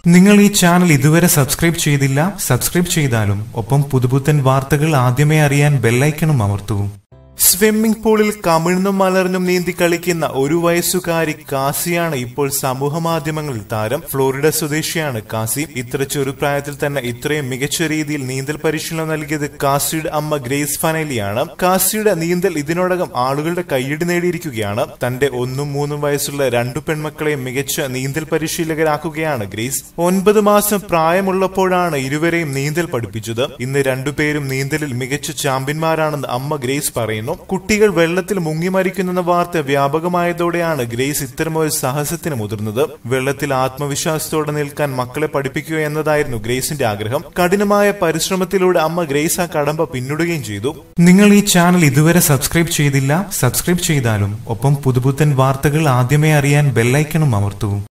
നിങ്ങൾ ഈ ചാനൽ ഇതുവരെ സബ്സ്ക്രൈബ് ചെയ്തില്ല, സബ്സ്ക്രൈബ് ചെയ്താലും ഒപ്പം പുതുപുത്തൻ വാർത്തകൾ ആദ്യമേ അറിയാൻ ബെല്ലൈക്കണും അമർത്തൂ. സ്വിമ്മിംഗ് പൂളിൽ കമിഴ്ന്നും മലർന്നും നീന്തി കളിക്കുന്ന ഒരു വയസ്സുകാരി കാസിയാണ് ഇപ്പോൾ സമൂഹ മാധ്യമങ്ങളിൽ താരം. ഫ്ലോറിഡ സ്വദേശിയാണ് കാസി. ഇത്ര ചെറുപ്രായത്തിൽ തന്നെ ഇത്രയും മികച്ച രീതിയിൽ നീന്തൽ പരിശീലനം നൽകിയത് കാസിയുടെ അമ്മ ഗ്രേസ് ഫനേലിയാണ്. കാസിയുടെ നീന്തൽ ഇതിനോടകം ആളുകളുടെ കയ്യടി നേടിയിരിക്കുകയാണ്. തന്റെ 1ഉം 3ഉം വയസ്സുള്ള 2 പെൺമക്കളെയും മികച്ച നീന്തൽ പരിശീലകരാക്കുകയാണ് ഗ്രേസ്. 9 മാസം പ്രായമുള്ളപ്പോഴാണ് ഇരുവരെയും നീന്തൽ പഠിപ്പിച്ചത്. ഇന്ന് 2 പേരും നീന്തലിൽ മികച്ച ചാമ്പ്യന്മാരാണെന്ന് അമ്മ ഗ്രേസ് പറയുന്നു. കുട്ടികൾ വെള്ളത്തിൽ മുങ്ങി മരിക്കുന്നെന്ന വാർത്ത വ്യാപകമായതോടെയാണ് ഗ്രേസ് ഇത്തരമൊരു സാഹസത്തിന് മുതിർന്നത്. വെള്ളത്തിൽ ആത്മവിശ്വാസത്തോടെ നിൽക്കാൻ മക്കളെ പഠിപ്പിക്കുക എന്നതായിരുന്നു ഗ്രേസിന്റെ ആഗ്രഹം. കഠിനമായ പരിശ്രമത്തിലൂടെ അമ്മ ഗ്രേസ് ആ കടമ്പ പിന്നിടുകയും ചെയ്തു. നിങ്ങൾ ഈ ചാനൽ ഇതുവരെ സബ്സ്ക്രൈബ് ചെയ്തില്ല, സബ്സ്ക്രൈബ് ചെയ്താലും ഒപ്പം പുതുപുത്തൻ വാർത്തകൾ ആദ്യമേ അറിയാൻ ബെല്ലൈക്കണും അമർത്തൂ.